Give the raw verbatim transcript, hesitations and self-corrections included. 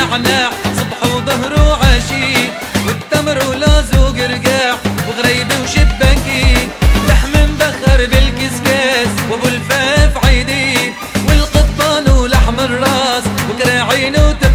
ونعناع صبح وظهر وعشي، والتمر ولوز وقرقاع وغريبه وشباكي، لحم مبخر بالكسكاس وابو الفاف عيدي، والقطان ولحم الراس وكراعين وت